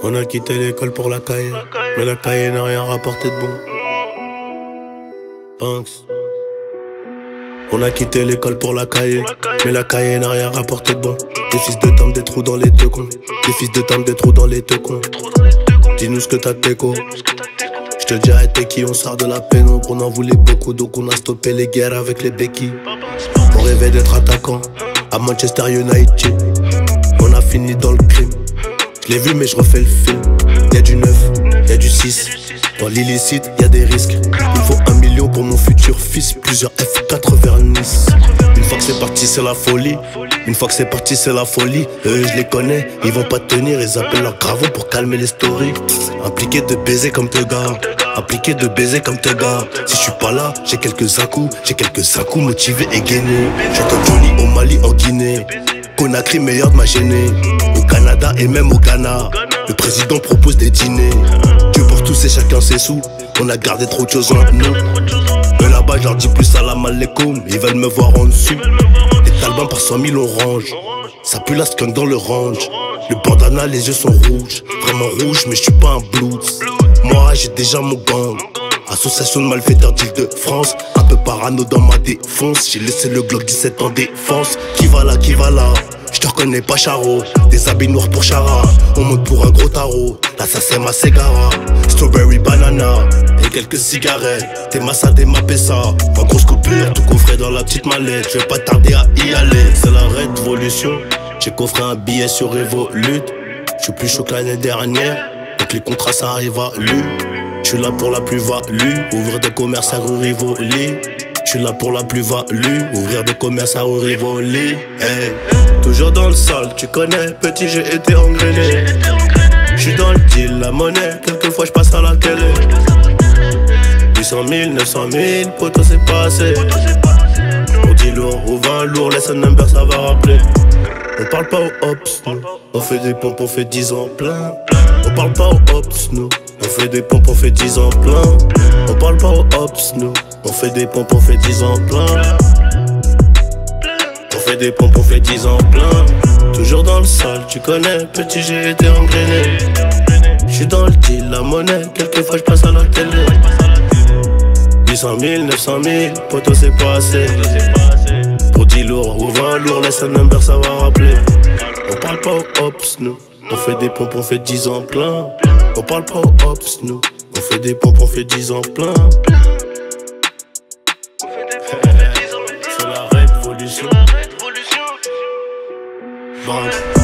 On a quitté l'école pour la cahier, mais la cahier n'a rien rapporté de bon. Banks. On a quitté l'école pour la cahier, mais la cahier n'a rien rapporté de bon. Des fils de dame, des trous dans les deux cons. Des fils de dame, des trous dans les deux cons. Dis-nous ce que t'as d'écho. Je te dirai t'es qui, on sort de la pénombre. On en voulait beaucoup, donc on a stoppé les guerres avec les béquilles. On rêvait d'être attaquant à Manchester United. On a fini dans le crime. Je l'ai vu mais je refais le film. Y'a du 9, y'a du 6. Dans l'illicite, y'a des risques. Il faut 1 million pour mon futur fils. Plusieurs F4 vers Nice. Une fois que c'est parti, c'est la folie. Une fois que c'est parti, c'est la folie. Eux, je les connais, ils vont pas tenir. Ils appellent leur gravon pour calmer les stories. Impliqué de baiser comme te gars. Impliqué de baiser comme te gars. Si je suis pas là, j'ai quelques à-coups. J'ai quelques à-coups motivés et gainés. J'entends Johnny au Mali, en Guinée. Conakry, meilleur de ma gênée. Au Canada et même au Ghana, le président propose des dîners. Dieu pour tous et chacun ses sous. On a gardé trop de choses en nous. Mais là-bas, je leur dis plus salam alaikum. Ils veulent me voir en dessous. Les talbans par 100 000 on range. Ça pue la skunk dans le range. Le bandana, les yeux sont rouges. Vraiment rouges, mais je suis pas un blues. Moi, j'ai déjà mon gang. Association de malfaiteurs d'Île-de-France. Un peu parano dans ma défonce. J'ai laissé le Glock 17 en défense. Qui va là, qui va là? Je te reconnais pas Charo. Des habits noirs pour Chara. On monte pour un gros tarot. Là ça c'est ma Segara. Strawberry banana et quelques cigarettes. T'es massa, t'es ma pessa. En grosse coupure, tout coffré dans la petite mallette. Je vais pas tarder à y aller. C'est la révolution. J'ai coffré un billet sur Revolut. Je suis plus chaud que l'année dernière. Donc les contrats ça arrive à lui. Je suis là pour la plus-value. Ouvrir des commerces à rue Rivoli. Je suis là pour la plus-value. Ouvrir des commerces à rue Rivoli. Hey. Toujours dans le sol, tu connais. Petit j'ai été engrainé. Je suis dans le deal, la monnaie. Quelquefois je passe à la télé. 800 000, 900 000, poto c'est pas assez. On dit lourd ou 20 lourd, laisse un number ça va rappeler. On parle pas aux hops, nous. On fait des pompes, on fait 10 ans plein. On parle pas aux hops, nous. On fait des pompes, on fait 10 ans plein. On parle pas aux hops, nous. On fait des pompes, on fait 10 ans plein. On fait des pompes, on fait 10 ans plein. Toujours dans le sol, tu connais. Petit j'ai été engrainé. J'suis dans le deal, la monnaie. Quelquefois j'passe à la télé. 800 000, 900 000, poto c'est pas assez. Pour 10 lourds ou 20 lourds, laisse un number ça va rappeler. On parle pas aux hops, nous. On fait des pompes, on fait 10 ans plein. On parle pas aux hops, nous. On fait des pompes, on fait 10 ans plein. C'est la révolution. Bon.